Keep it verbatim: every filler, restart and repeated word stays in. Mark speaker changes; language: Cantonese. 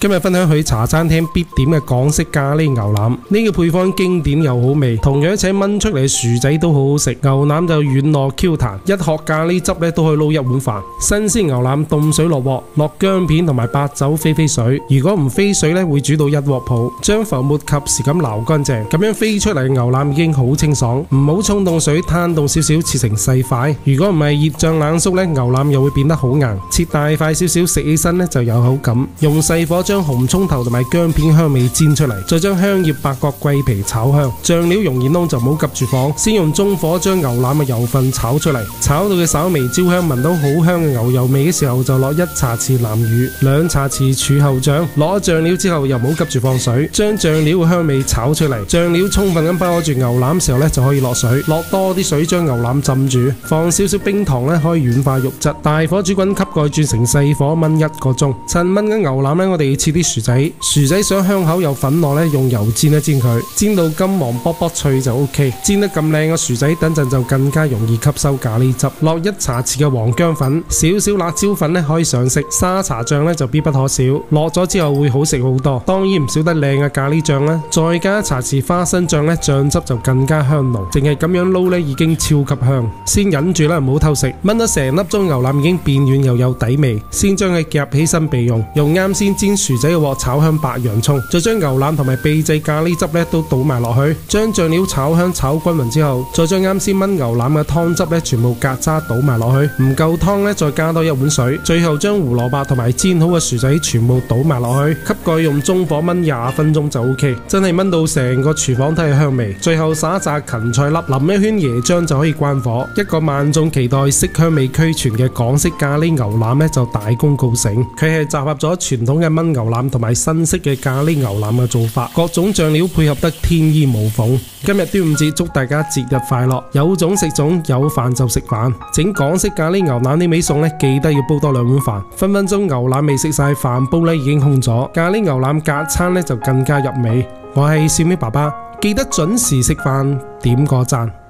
Speaker 1: 今日分享去茶餐廳必點嘅港式咖喱牛腩，呢個配方經典又好味，同樣請炆出嚟嘅薯仔都好好食，牛腩就軟糯 Q 彈，一殼咖喱汁咧都可以撈一碗飯。新鮮牛腩凍水落鑊，落薑片同埋白酒飛飛水，如果唔飛水咧會煮到一鑊泡，將浮沫及時咁撈乾淨，咁樣飛出嚟嘅牛腩已經好清爽，唔好沖凍水攤凍少少，切成細塊。如果唔係熱脹冷縮咧，牛腩又會變得好硬，切大塊少少，食起身咧就有口感。用細火將紅蔥頭同埋薑片香味煎出嚟，再將香葉、八角、桂皮炒香。醬料容易燶就唔好急住放，先用中火將牛腩嘅油份炒出嚟，炒到佢稍微焦香，聞到好香嘅牛油味嘅時候，就落一茶匙南乳、兩茶匙柱侯醬。落咗醬料之後，又唔好急住放水，將醬料嘅香味炒出嚟。醬料充分咁包住牛腩時候咧，就可以落水，落多啲水將牛腩浸住，放少少冰糖咧，可以軟化肉質。大火煮滾，吸蓋轉成細火燜一個鐘。趁燜緊牛腩咧，我哋切啲薯仔，薯仔想香口又粉落咧，用油煎一煎佢，煎到金黃卜卜脆就 OK。煎得咁靚嘅薯仔，等陣就更加容易吸收咖喱汁。落一茶匙嘅黃薑粉，少少辣椒粉咧可以上色，沙茶醬咧就必不可少。落咗之後會好食好多，當然唔少得靚嘅咖喱醬啦。再加一茶匙花生醬咧，醬汁就更加香濃。淨係咁樣撈咧已經超級香。先忍住啦，唔好偷食。燜咗成粒鐘牛腩已經變軟又有底味，先將佢夾起身備用。用啱先煎薯仔嘅鑊炒香白洋葱，再將牛腩同埋秘製咖喱汁咧都倒埋落去，將醬料炒香炒均勻之後，再將啱先燜牛腩嘅湯汁咧全部隔渣倒埋落去，唔夠湯咧再加多一碗水，最後將胡蘿蔔同埋煎好嘅薯仔全部倒埋落去，吸蓋用中火燜廿分鐘就 OK， 真係燜到成個廚房都係香味。最後撒一紮芹菜粒，淋一圈椰漿就可以關火。一個萬眾期待、色香味俱全嘅港式咖喱牛腩咧就大功告成。佢係集合咗傳統嘅燜牛腩同埋新式嘅咖喱牛腩嘅做法，各種醬料配合得天衣無縫。今日端午節，祝大家節日快樂！有粽食粽，有飯就食飯。整港式咖喱牛腩呢味餸咧，記得要煲多兩碗飯。分分鐘牛腩未食晒，飯煲咧已經空咗。咖喱牛腩隔餐咧就更加入味。我係小咪爸爸，記得準時食飯，點個讚。